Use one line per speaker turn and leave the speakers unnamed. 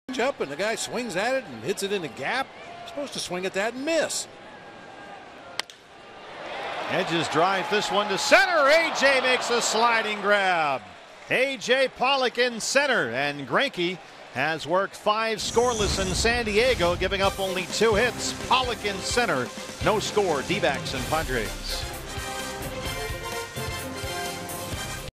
Up and the guy swings at it and hits it in the gap. Supposed to swing at that and miss.
Hedges drives this one to center. A.J. makes a sliding grab. A.J. Pollock in center, and Greinke has worked 5 scoreless in San Diego, giving up only 2 hits. Pollock in center, no score. D-backs and Padres.